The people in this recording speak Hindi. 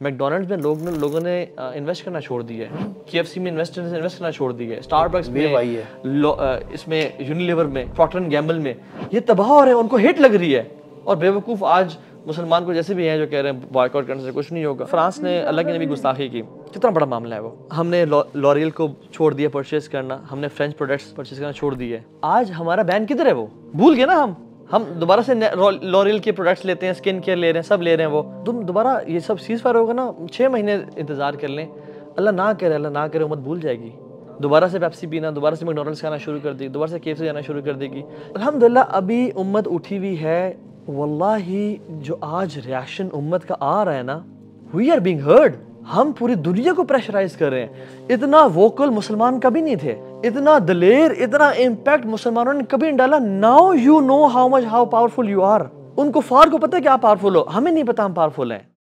मैकडोनल्ड्स में लोगों ने इन्वेस्ट करना छोड़ दिया है, KFC में इन्वेस्ट करना छोड़ दिया है, स्टारबक्स में, इसमें यूनिलीवर में, प्रॉक्टर एंड गैम्बल में, ये तबाह हो रहे हैं, उनको हिट लग रही है। और बेवकूफ़ आज मुसलमान को जैसे भी हैं जो कह रहे हैं बॉयकॉट करने से कुछ नहीं होगा। फ्रांस ने अल्लाह की नबी गुस्ताखी की, कितना बड़ा मामला है वो। हमने लॉरियल को छोड़ दिया परचेज करना, हमने फ्रेंच प्रोडक्ट्स परचेज करना छोड़ दिए। आज हमारा बैन किधर है? वो भूल गए ना हम दोबारा से लॉरियल के प्रोडक्ट्स लेते हैं, स्किन केयर ले रहे हैं, सब ले रहे हैं। वो तुम दोबारा ये सब सीज़ फायर होगा ना, 6 महीने इंतजार कर लें, अल्लाह ना करे उम्मत भूल जाएगी। दोबारा से पेप्सी पीना, दोबारा से मैकडोनल्ड्स खाना शुरू कर देगी, दोबारा से KFC जाना शुरू कर देगी। अल्हम्दुलिल्लाह अभी उम्मत उठी हुई है। वल्लाही जो आज रिएक्शन उम्मत का आ रहा है ना, वी आर बीइंग हर्ड। हम पूरी दुनिया को प्रेशराइज कर रहे हैं। इतना वोकल मुसलमान कभी नहीं थे, इतना दलेर, इतना इम्पैक्ट मुसलमानों ने कभी नहीं डाला। Now you know how powerful you are. उनको फार को पता है कि आप पावरफुल हो, हमें नहीं पता हम पावरफुल हैं।